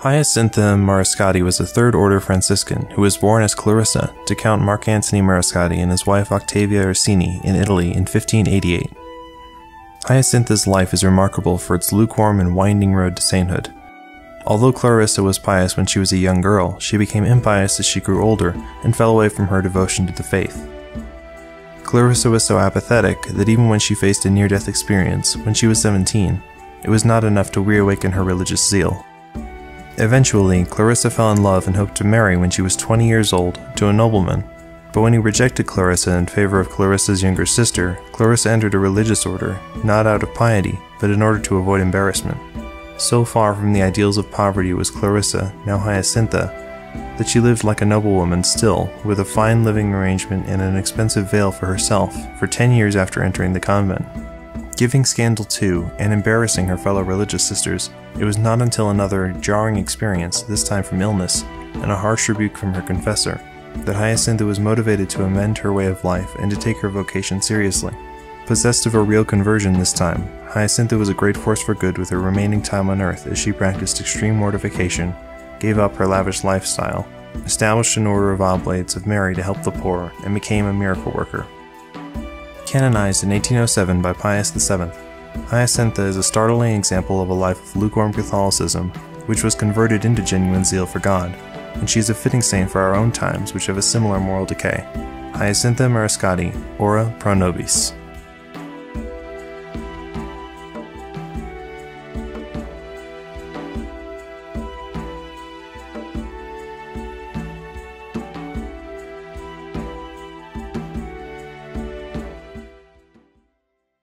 Hyacintha Mariscotti was a Third Order Franciscan who was born as Clarissa to Count Mark Antony Mariscotti and his wife Octavia Orsini in Italy in 1588. Hyacintha's life is remarkable for its lukewarm and winding road to sainthood. Although Clarissa was pious when she was a young girl, she became impious as she grew older and fell away from her devotion to the faith. Clarissa was so apathetic that even when she faced a near-death experience, when she was 17, it was not enough to reawaken her religious zeal. Eventually, Clarissa fell in love and hoped to marry when she was 20 years old to a nobleman, but when he rejected Clarissa in favor of Clarissa's younger sister, Clarissa entered a religious order, not out of piety, but in order to avoid embarrassment. So far from the ideals of poverty was Clarissa, now Hyacintha, that she lived like a noblewoman still, with a fine living arrangement and an expensive veil for herself, for 10 years after entering the convent. Giving scandal to, and embarrassing her fellow religious sisters, it was not until another jarring experience, this time from illness, and a harsh rebuke from her confessor, that Hyacintha was motivated to amend her way of life and to take her vocation seriously. Possessed of a real conversion this time, Hyacintha was a great force for good with her remaining time on earth as she practiced extreme mortification, gave up her lavish lifestyle, established an order of Oblates of Mary to help the poor, and became a miracle worker. Canonized in 1807 by Pius VII, Hyacintha is a startling example of a life of lukewarm Catholicism, which was converted into genuine zeal for God, and she is a fitting saint for our own times which have a similar moral decay. Hyacintha Mariscotti, Ora pro nobis.